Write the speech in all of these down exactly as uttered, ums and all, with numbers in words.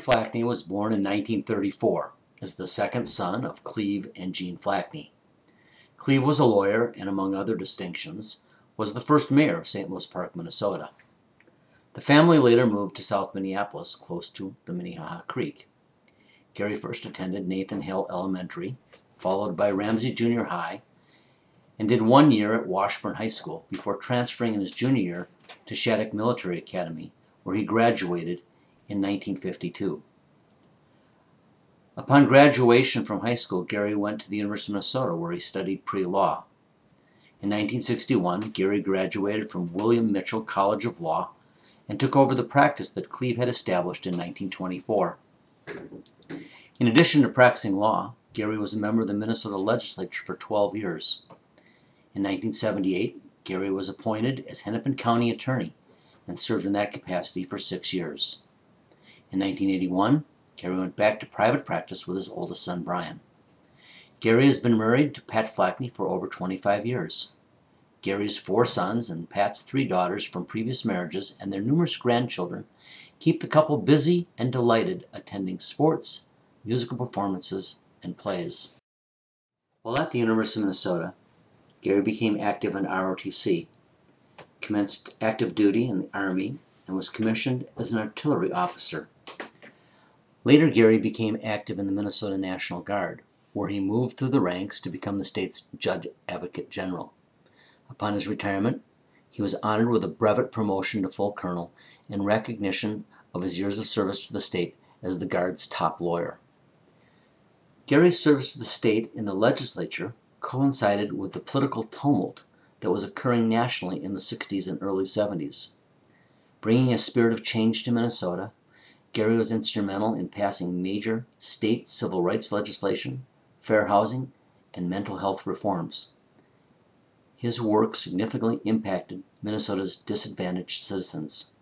Flakne was born in nineteen thirty-four as the second son of Cleve and Jean Flakne. Cleve was a lawyer and, among other distinctions, was the first mayor of Saint Louis Park, Minnesota. The family later moved to South Minneapolis, close to the Minnehaha Creek. Gary first attended Nathan Hale Elementary, followed by Ramsey Junior High, and did one year at Washburn High School before transferring in his junior year to Shattuck Military Academy, where he graduated in nineteen fifty-two. Upon graduation from high school, Gary went to the University of Minnesota, where he studied pre-law. In nineteen sixty-one, Gary graduated from William Mitchell College of Law and took over the practice that Cleve had established in nineteen twenty-four. In addition to practicing law, Gary was a member of the Minnesota legislature for twelve years. In nineteen seventy-eight, Gary was appointed as Hennepin County Attorney and served in that capacity for six years. In nineteen eighty-one, Gary went back to private practice with his oldest son, Brian. Gary has been married to Pat Flakne for over twenty-five years. Gary's four sons and Pat's three daughters from previous marriages and their numerous grandchildren keep the couple busy and delighted attending sports, musical performances, and plays. While at the University of Minnesota, Gary became active in R O T C, commenced active duty in the Army, and was commissioned as an artillery officer. Later, Gary became active in the Minnesota National Guard, where he moved through the ranks to become the state's Judge Advocate General. Upon his retirement, he was honored with a brevet promotion to full colonel in recognition of his years of service to the state as the Guard's top lawyer. Gary's service to the state in the legislature coincided with the political tumult that was occurring nationally in the sixties and early seventies. Bringing a spirit of change to Minnesota, Gary was instrumental in passing major state civil rights legislation, fair housing, and mental health reforms. His work significantly impacted Minnesota's disadvantaged citizens.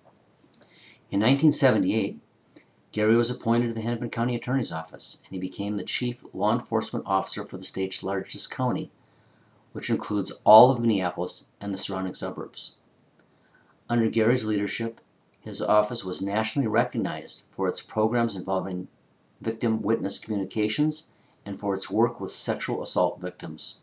In nineteen seventy-eight, Gary was appointed to the Hennepin County Attorney's Office, and he became the chief law enforcement officer for the state's largest county, which includes all of Minneapolis and the surrounding suburbs. Under Gary's leadership, his office was nationally recognized for its programs involving victim-witness communications and for its work with sexual assault victims.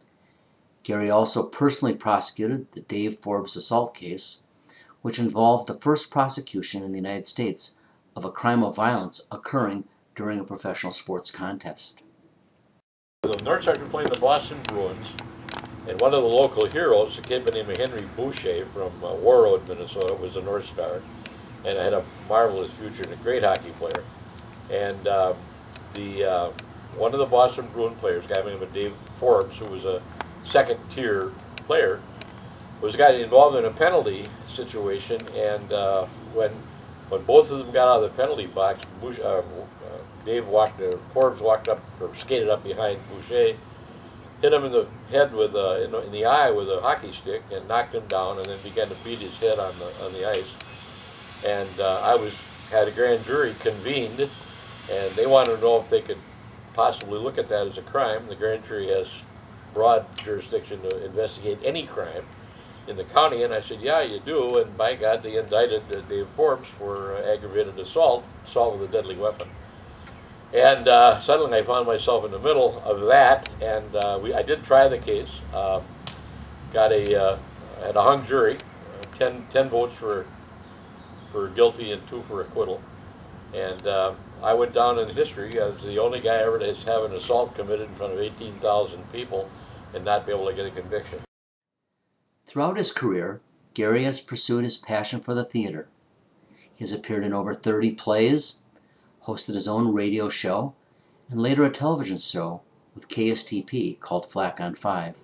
Gary also personally prosecuted the Dave Forbes assault case, which involved the first prosecution in the United States of a crime of violence occurring during a professional sports contest. The North Star playing the Boston Bruins, and one of the local heroes, a kid by the name of Henry Boucher from uh, Warroad, Minnesota, was a North Star, and had a marvelous future and a great hockey player. And uh, the uh, one of the Boston Bruin players, a guy by the name of Dave Forbes, who was a second-tier player, was a guy involved in a penalty situation, and uh, when when both of them got out of the penalty box, Bush, uh, uh, Dave walked, uh, Forbes walked up, or skated up behind Boucher, hit him in the head with uh, in, the, in the eye with a hockey stick, and knocked him down, and then began to beat his head on the on the ice. And uh, I was had a grand jury convened, and they wanted to know if they could possibly look at that as a crime. The grand jury has broad jurisdiction to investigate any crime in the county, and I said, yeah, you do, and by God, they indicted uh, Dave Forbes for uh, aggravated assault, assault with a deadly weapon. And uh, suddenly I found myself in the middle of that, and uh, we, I did try the case, uh, got a, uh, had a hung jury, uh, ten, ten votes for, for guilty and two for acquittal, and uh, I went down in history as the only guy ever to have an assault committed in front of eighteen thousand people and not be able to get a conviction. Throughout his career, Gary has pursued his passion for the theater. He has appeared in over thirty plays, hosted his own radio show, and later a television show with K S T P called Flack on Five.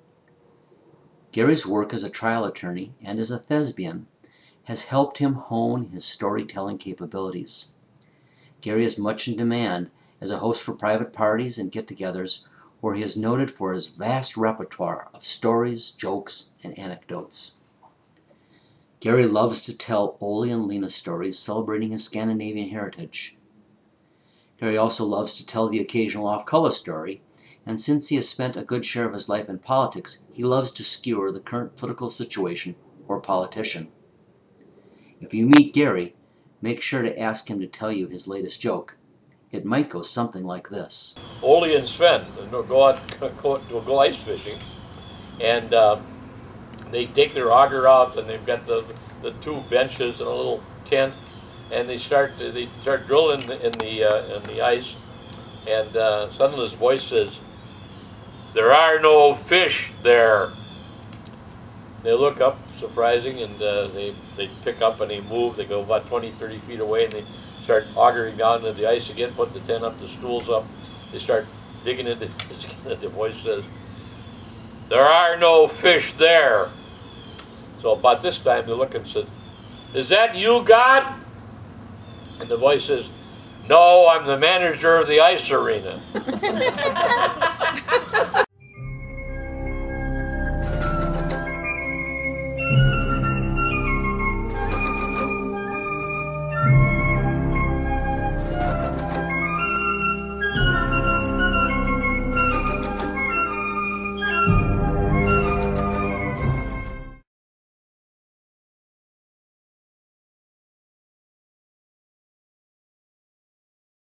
Gary's work as a trial attorney and as a thespian has helped him hone his storytelling capabilities. Gary is much in demand as a host for private parties and get-togethers, where he is noted for his vast repertoire of stories, jokes, and anecdotes. Gary loves to tell Ole and Lena stories celebrating his Scandinavian heritage. Gary also loves to tell the occasional off-color story, and since he has spent a good share of his life in politics, he loves to skewer the current political situation or politician. If you meet Gary, make sure to ask him to tell you his latest joke. It might go something like this. Ole and Sven go out, go, go ice fishing, and uh, they take their auger out, and they've got the the two benches and a little tent, and they start they start drilling in the uh, in the ice, and uh, suddenly this voice says, "There are no fish there." They look up, surprising, and uh, they they pick up and they move. They go about twenty, thirty feet away, and they start augering down into the ice again, put the tent up, the stools up. They start digging into the, the voice says, "There are no fish there." So about this time they look and said, "Is that you, God?" And the voice says, "No, I'm the manager of the ice arena."